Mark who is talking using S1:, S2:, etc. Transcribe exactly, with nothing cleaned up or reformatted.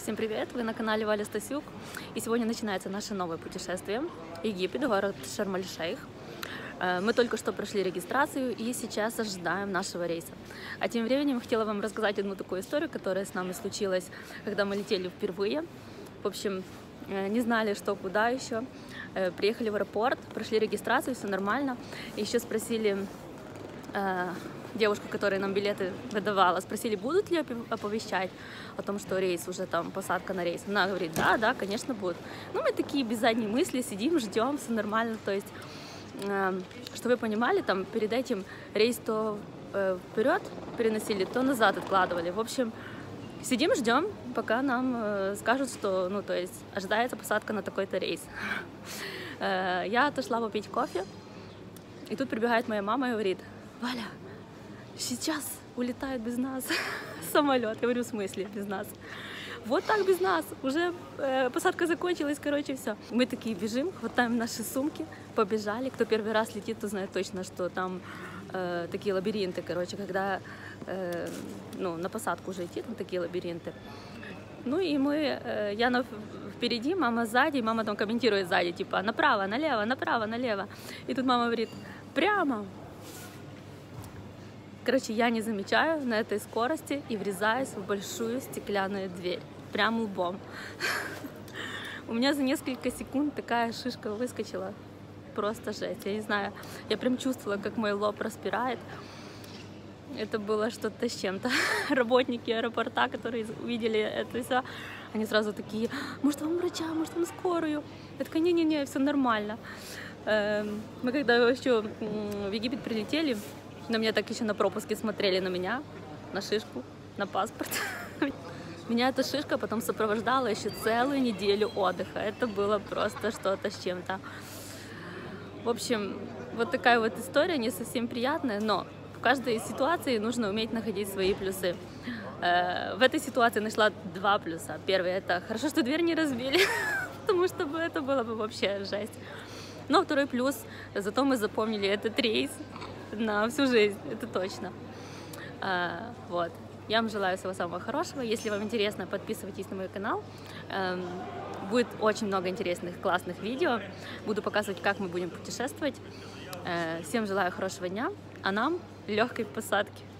S1: Всем привет! Вы на канале Валя Стасюк, и сегодня начинается наше новое путешествие. Египет, город Шарм-эль-Шейх. Мы только что прошли регистрацию и сейчас ожидаем нашего рейса. А тем временем хотела вам рассказать одну такую историю, которая с нами случилась, когда мы летели впервые. В общем, не знали, что, куда еще. Приехали в аэропорт, прошли регистрацию, все нормально. И еще спросили девушку, которая нам билеты выдавала, спросили, будут ли оповещать о том, что рейс уже там, посадка на рейс. Она говорит, да, да, конечно, будут. Ну, мы такие без задней мысли сидим, ждем, все нормально. То есть, э, что вы понимали, там перед этим рейс то э, вперед переносили, то назад откладывали. В общем, сидим, ждем, пока нам э, скажут, что, ну, то есть, ожидается посадка на такой-то рейс. Э, я отошла попить кофе, и тут прибегает моя мама и говорит, Валя, сейчас улетает без нас самолет. Я говорю, в смысле без нас? Вот так без нас. Уже э, посадка закончилась, короче, все. Мы такие бежим, хватаем наши сумки, побежали. Кто первый раз летит, то знает точно, что там э, такие лабиринты, короче, когда э, ну, на посадку уже идти, там такие лабиринты. Ну и мы, э, я на, впереди, мама сзади, и мама там комментирует сзади, типа направо, налево, направо, налево. И тут мама говорит, прямо. Короче, я не замечаю на этой скорости и врезаюсь в большую стеклянную дверь. Прям лбом. У меня за несколько секунд такая шишка выскочила. Просто жесть. Я не знаю. Я прям чувствовала, как мой лоб распирает. Это было что-то с чем-то. Работники аэропорта, которые увидели это все, они сразу такие, может, вам врача, может, вам скорую? Я такая, не-не-не, все нормально. Мы когда еще в Египет прилетели, на меня так еще на пропуске смотрели, на меня, на шишку, на паспорт. Меня эта шишка потом сопровождала еще целую неделю отдыха. Это было просто что-то с чем-то. В общем, вот такая вот история, не совсем приятная, но в каждой ситуации нужно уметь находить свои плюсы. В этой ситуации нашла два плюса. Первый — это хорошо, что дверь не разбили, потому что это было бы вообще жесть. Но второй плюс, зато мы запомнили этот рейс на всю жизнь, это точно. А, вот. Я вам желаю всего самого хорошего. Если вам интересно, подписывайтесь на мой канал. Эм, будет очень много интересных, классных видео. Буду показывать, как мы будем путешествовать. Э, всем желаю хорошего дня, а нам легкой посадки.